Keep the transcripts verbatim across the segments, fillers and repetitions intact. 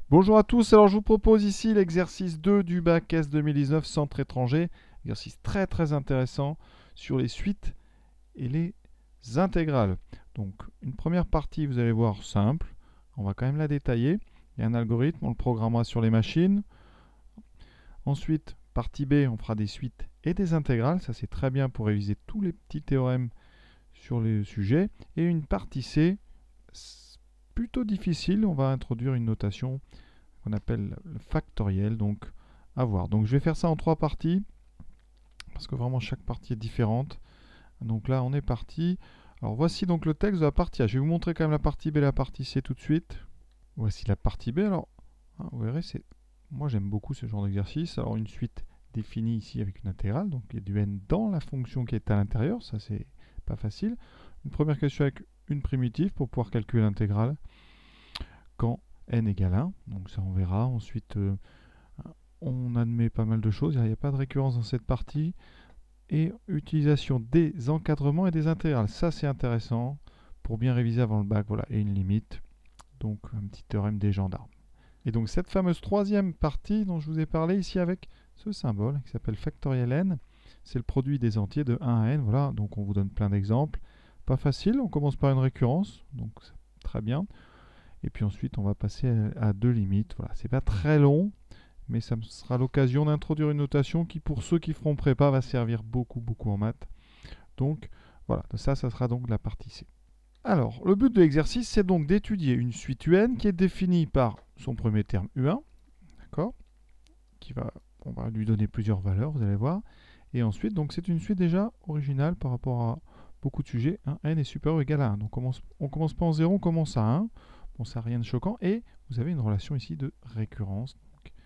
Bonjour à tous, alors je vous propose ici l'exercice deux du bac S deux mille dix-neuf Centre étranger. Exercice très très intéressant sur les suites et les intégrales. Donc une première partie, vous allez voir, simple. On va quand même la détailler. Il y a un algorithme, on le programmera sur les machines. Ensuite, partie B, on fera des suites et des intégrales. Ça c'est très bien pour réviser tous les petits théorèmes sur les sujets. Et une partie C, plutôt difficile. On va introduire une notation qu'on appelle le factoriel, donc à voir. Donc je vais faire ça en trois parties, parce que vraiment chaque partie est différente. Donc là on est parti. Alors voici donc le texte de la partie A. Je vais vous montrer quand même la partie B et la partie C tout de suite. Voici la partie B. Alors hein, vous verrez, c'est moi j'aime beaucoup ce genre d'exercice. Alors une suite définie ici avec une intégrale, donc il y a du n dans la fonction qui est à l'intérieur, ça c'est pas facile. Une première question avec une primitive pour pouvoir calculer l'intégrale quand n égale un, donc ça on verra. Ensuite, euh, on admet pas mal de choses, il n'y a, a pas de récurrence dans cette partie. Et utilisation des encadrements et des intégrales, ça c'est intéressant pour bien réviser avant le bac, voilà, et une limite, donc un petit théorème des gendarmes. Et donc cette fameuse troisième partie dont je vous ai parlé ici avec ce symbole qui s'appelle factoriel n, c'est le produit des entiers de un à n, voilà, donc on vous donne plein d'exemples. Pas facile, on commence par une récurrence, donc très bien. Et puis ensuite, on va passer à deux limites. Voilà, c'est pas très long, mais ça me sera l'occasion d'introduire une notation qui, pour ceux qui feront prépa, va servir beaucoup, beaucoup en maths. Donc, voilà, ça, ça sera donc la partie C. Alors, le but de l'exercice, c'est donc d'étudier une suite U N qui est définie par son premier terme U un, d'accord, qui va, on va lui donner plusieurs valeurs, vous allez voir. Et ensuite, donc, c'est une suite déjà originale par rapport à beaucoup de sujets. Hein, n est supérieur ou égal à un. Donc, on commence, on commence pas en zéro, on commence à un. Bon, ça n'a rien de choquant. Et vous avez une relation ici de récurrence.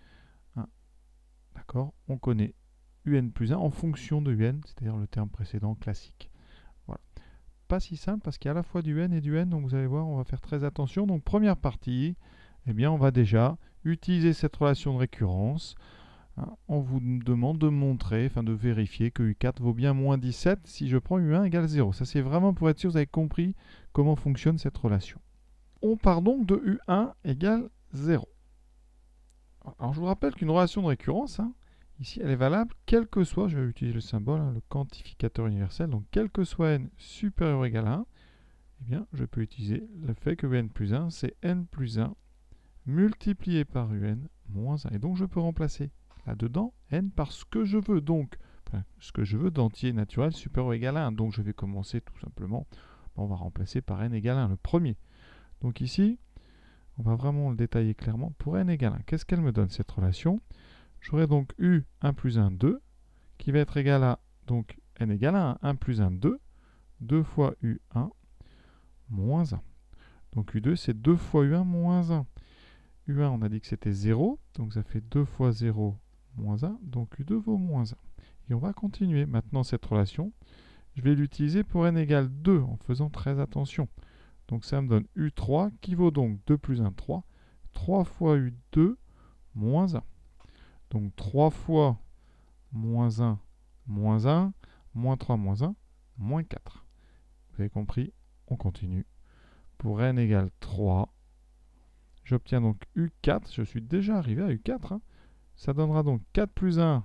D'accord, on connaît U N plus un en fonction de U N, c'est-à-dire le terme précédent classique. Voilà. Pas si simple parce qu'il y a à la fois du N et du N, donc vous allez voir, on va faire très attention. Donc première partie, eh bien on va déjà utiliser cette relation de récurrence. Hein, on vous demande de montrer, enfin de vérifier que U quatre vaut bien moins dix-sept si je prends U un égale zéro. Ça c'est vraiment pour être sûr que vous avez compris comment fonctionne cette relation. On part donc de U un égale zéro. Alors je vous rappelle qu'une relation de récurrence, hein, ici elle est valable quel que soit, je vais utiliser le symbole, hein, le quantificateur universel, donc quel que soit n supérieur ou égal à un, eh bien je peux utiliser le fait que n plus un, c'est n plus un multiplié par un moins un. Et donc je peux remplacer là-dedans n par ce que je veux, donc enfin, ce que je veux d'entier naturel supérieur ou égal à un. Donc je vais commencer tout simplement, on va remplacer par n égale un, le premier. Donc ici, on va vraiment le détailler clairement. Pour n égale un, qu'est-ce qu'elle me donne cette relation? J'aurai donc U un plus un, deux, qui va être égal à, donc n égale à un, un plus un, deux, deux fois U un moins un. Donc U deux, c'est deux fois U un moins un. U un, on a dit que c'était zéro, donc ça fait deux fois zéro moins un, donc U deux vaut moins un. Et on va continuer maintenant cette relation. Je vais l'utiliser pour n égale deux, en faisant très attention. Donc ça me donne U trois, qui vaut donc deux plus un, trois. trois fois U deux moins un. Donc trois fois moins un, moins un, moins trois, moins un, moins quatre. Vous avez compris? On continue. Pour n égale trois, j'obtiens donc U quatre. Je suis déjà arrivé à U quatre. Hein. Ça donnera donc quatre plus un,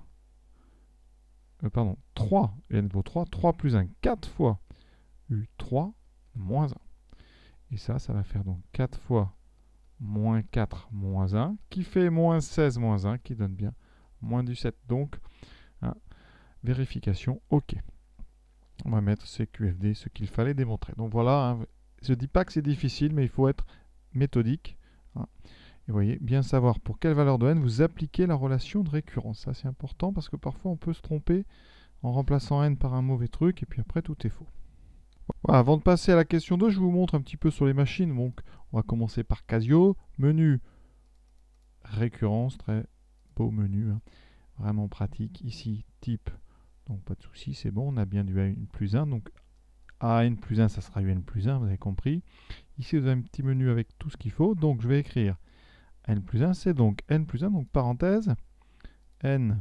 euh, pardon, trois, n vaut trois, trois plus un, quatre fois U trois moins un. Et ça, ça va faire donc quatre fois moins quatre moins un, qui fait moins seize moins un, qui donne bien moins dix-sept. Donc, hein, vérification, OK. On va mettre C Q F D, ce qu'il fallait démontrer. Donc voilà, hein, je ne dis pas que c'est difficile, mais il faut être méthodique. Hein. Et vous voyez, bien savoir pour quelle valeur de n vous appliquez la relation de récurrence. Ça, c'est important parce que parfois, on peut se tromper en remplaçant n par un mauvais truc, et puis après, tout est faux. Voilà, avant de passer à la question deux, je vous montre un petit peu sur les machines. Donc, on va commencer par Casio. Menu récurrence, très beau menu, hein, vraiment pratique. Ici, type, donc pas de souci, c'est bon, on a bien du A N plus un. Donc, A N plus un, ça sera U N plus un, vous avez compris. Ici, vous avez un petit menu avec tout ce qu'il faut. Donc, je vais écrire N plus un, c'est donc N plus un, donc parenthèse, N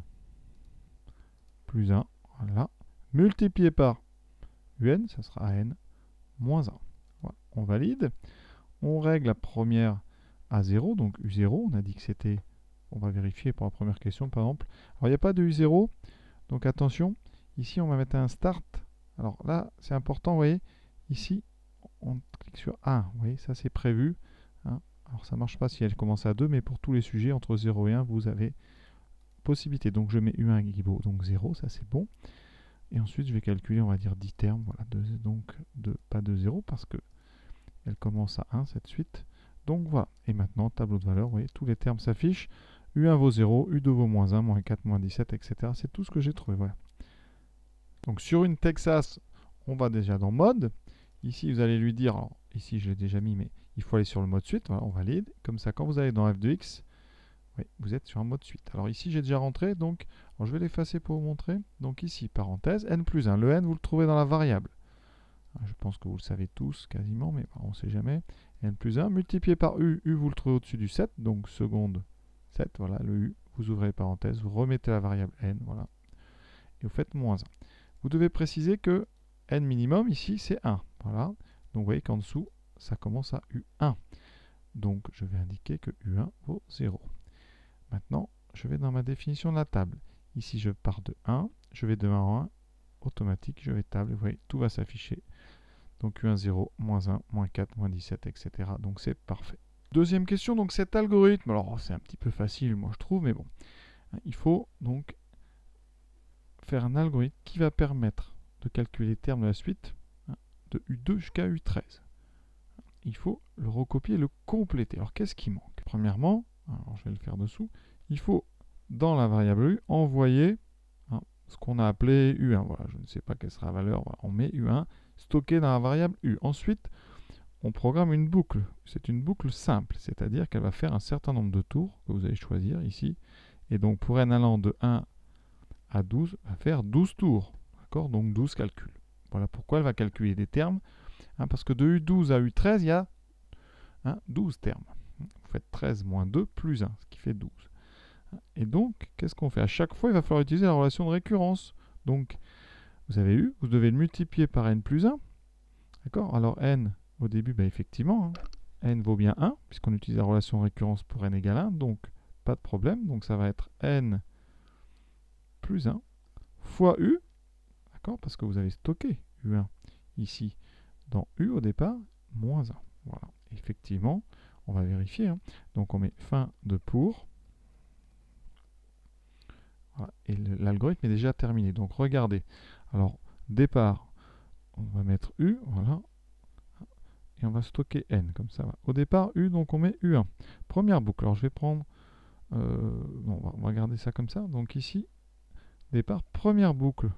plus un, voilà, multiplié par U N, ça sera N moins un. Voilà, on valide. On règle la première à zéro, donc U zéro, on a dit que c'était, on va vérifier pour la première question par exemple. Alors il n'y a pas de U zéro, donc attention, ici on va mettre un start. Alors là, c'est important, vous voyez, ici, on clique sur un, vous voyez, ça c'est prévu. Hein. Alors ça ne marche pas si elle commence à deux, mais pour tous les sujets entre zéro et un, vous avez possibilité. Donc je mets U un qui vaut donc zéro, ça c'est bon. Et ensuite je vais calculer, on va dire dix termes, voilà, deux, donc de, pas de zéro parce que elle commence à un cette suite. Donc voilà, et maintenant tableau de valeur, vous voyez, tous les termes s'affichent. U un vaut zéro, U deux vaut moins un, moins quatre, moins dix-sept, et cetera. C'est tout ce que j'ai trouvé, voilà. Donc sur une Texas, on va déjà dans mode. Ici, vous allez lui dire, alors, ici je l'ai déjà mis, mais il faut aller sur le mode suite. Voilà, on valide. Comme ça, quand vous allez dans F deux X, oui, vous êtes sur un mode suite. Alors ici, j'ai déjà rentré, donc alors, je vais l'effacer pour vous montrer. Donc ici, parenthèse, n plus un. Le n, vous le trouvez dans la variable. Je pense que vous le savez tous quasiment, mais on ne sait jamais. n plus un, multiplié par u. U, vous le trouvez au-dessus du sept, donc seconde sept. Voilà, le u. Vous ouvrez les parenthèses, vous remettez la variable n, voilà. Et vous faites moins un. Vous devez préciser que n minimum, ici, c'est un. Voilà. Donc vous voyez qu'en dessous, ça commence à U un. Donc je vais indiquer que U un vaut zéro. Maintenant, je vais dans ma définition de la table. Ici, je pars de un, je vais de un en un, automatique, je vais table, vous voyez, tout va s'afficher. Donc U un, zéro, moins un, moins quatre, moins dix-sept, et cetera. Donc c'est parfait. Deuxième question, donc cet algorithme, alors c'est un petit peu facile, moi je trouve, mais bon. Il faut donc faire un algorithme qui va permettre de calculer les termes de la suite hein, de U deux jusqu'à U treize. Il faut le recopier et le compléter. Alors qu'est-ce qui manque? Premièrement, alors je vais le faire dessous, il faut dans la variable U envoyer hein, ce qu'on a appelé U un. Voilà, je ne sais pas quelle sera la valeur, voilà, on met U un stocké dans la variable U. Ensuite, on programme une boucle. C'est une boucle simple, c'est-à-dire qu'elle va faire un certain nombre de tours que vous allez choisir ici. Et donc pour n allant de un à douze, va faire douze tours. D'accord? Donc douze calculs. Voilà pourquoi elle va calculer des termes. Hein, parce que de U douze à U treize, il y a hein, douze termes. Vous faites treize moins deux plus un, ce qui fait douze. Et donc, qu'est-ce qu'on fait? À chaque fois, il va falloir utiliser la relation de récurrence. Donc, vous avez eu, vous devez le multiplier par n plus un. D'accord? Alors n, au début, bah, effectivement, hein, n vaut bien un, puisqu'on utilise la relation de récurrence pour n égale un. Donc, pas de problème. Donc, ça va être n plus un fois U, d'accord, parce que vous avez stocké U un ici dans U au départ, moins un. Voilà, effectivement, on va vérifier. Hein. Donc on met fin de pour. Voilà, et l'algorithme est déjà terminé. Donc regardez. Alors, départ, on va mettre U, voilà. Et on va stocker N, comme ça. Voilà. Au départ, U, donc on met U un. Première boucle. Alors je vais prendre... Euh, non, on va, on va garder ça comme ça. Donc ici, départ, première boucle.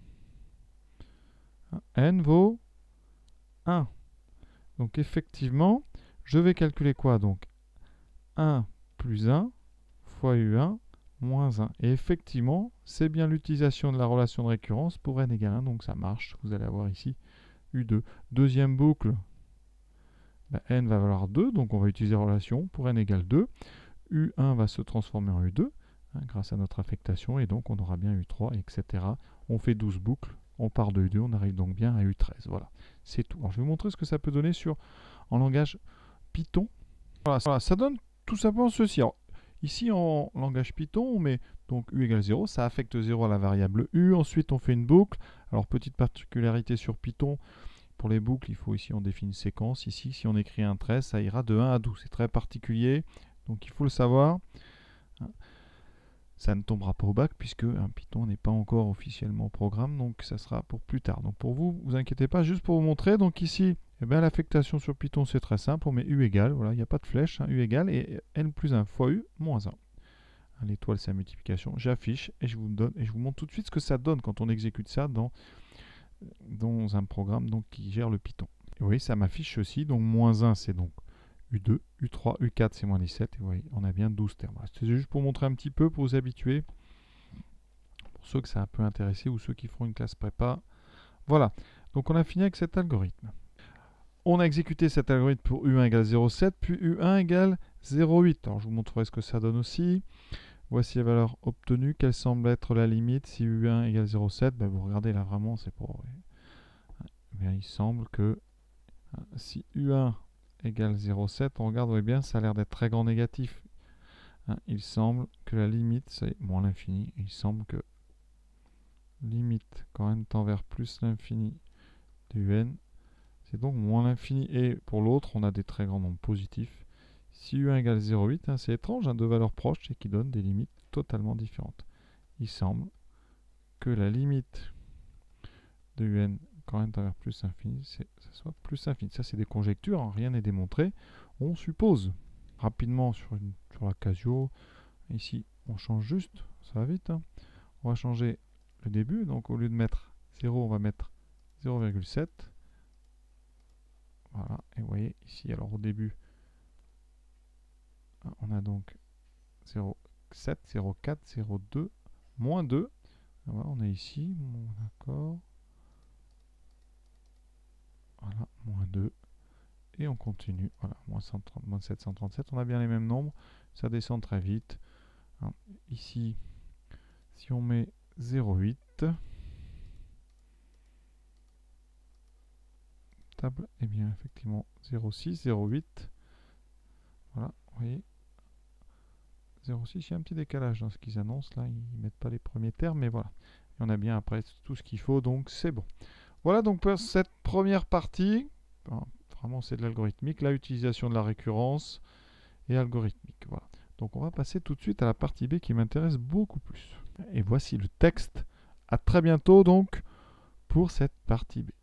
N vaut un. Donc effectivement, je vais calculer quoi? Donc un plus un fois U un moins un. Et effectivement, c'est bien l'utilisation de la relation de récurrence pour n égale un. Donc ça marche. Vous allez avoir ici U deux. Deuxième boucle, bah, n va valoir deux. Donc on va utiliser la relation pour n égale deux. U un va se transformer en U deux hein, grâce à notre affectation. Et donc on aura bien U trois, et cetera. On fait douze boucles. On part de U deux, on arrive donc bien à U treize. Voilà, c'est tout. Alors, je vais vous montrer ce que ça peut donner sur, en langage Python. Voilà, voilà ça donne tout simplement ceci. Alors, ici, en langage Python, on met donc U égale zéro, ça affecte zéro à la variable U. Ensuite, on fait une boucle. Alors, petite particularité sur Python, pour les boucles, il faut ici, on définit une séquence. Ici, si on écrit un treize, ça ira de un à douze. C'est très particulier, donc il faut le savoir. Ça ne tombera pas au bac puisque un Python n'est pas encore officiellement au programme, donc ça sera pour plus tard. Donc pour vous, vous inquiétez pas, juste pour vous montrer. Donc ici, eh bien, l'affectation sur Python c'est très simple, on met U égale, voilà, il n'y a pas de flèche, hein, U égale et n plus un fois U moins un. L'étoile c'est la multiplication, j'affiche et je vous donne et je vous montre tout de suite ce que ça donne quand on exécute ça dans, dans un programme donc, qui gère le Python. Et vous voyez, ça m'affiche aussi, donc moins un c'est donc U deux, U trois, U quatre c'est moins dix-sept, et vous voyez, on a bien douze termes. C'est juste pour montrer un petit peu, pour vous habituer, pour ceux que ça a un peu intéressé ou ceux qui feront une classe prépa. Voilà, donc on a fini avec cet algorithme. On a exécuté cet algorithme pour U un égale zéro virgule sept, puis U un égale zéro virgule huit. Alors je vous montrerai ce que ça donne aussi. Voici la valeur obtenue, quelle semble être la limite si U un égale zéro virgule sept. Ben, vous regardez là vraiment, c'est pour... Bien, il semble que si U un égale zéro virgule sept, on regarde, vous voyez bien, ça a l'air d'être très grand négatif. Hein, il semble que la limite, c'est moins l'infini. Il semble que limite, quand n tend vers plus l'infini du n, c'est donc moins l'infini. Et pour l'autre, on a des très grands nombres positifs. Si u un égale zéro virgule huit, hein, c'est étrange, hein, deux valeurs proches et qui donnent des limites totalement différentes. Il semble que la limite de un quand n tend vers plus l'infini, ça soit plus infini. Ça, c'est des conjectures, hein, rien n'est démontré. On suppose. Rapidement sur, une, sur la Casio, ici, on change juste, ça va vite. Hein. On va changer le début, donc au lieu de mettre zéro, on va mettre zéro virgule sept. Voilà, et vous voyez ici, alors au début, on a donc zéro virgule sept, zéro virgule quatre, zéro virgule deux, moins deux. Voilà, on est ici, d'accord. Voilà, moins deux. Et on continue. Voilà, moins, cent trente, moins sept cent trente-sept. On a bien les mêmes nombres. Ça descend très vite. Hein, ici, si on met zéro virgule huit, table, et eh bien effectivement zéro virgule six, zéro virgule huit. Voilà, vous voyez. zéro virgule six, il y a un petit décalage dans ce qu'ils annoncent. Là, ils ne mettent pas les premiers termes, mais voilà. Et on a bien après tout ce qu'il faut, donc c'est bon. Voilà donc pour cette première partie. Enfin, vraiment, c'est de l'algorithmique, la utilisation de la récurrence et algorithmique. Voilà. Donc on va passer tout de suite à la partie B qui m'intéresse beaucoup plus. Et voici le texte. À très bientôt donc pour cette partie B.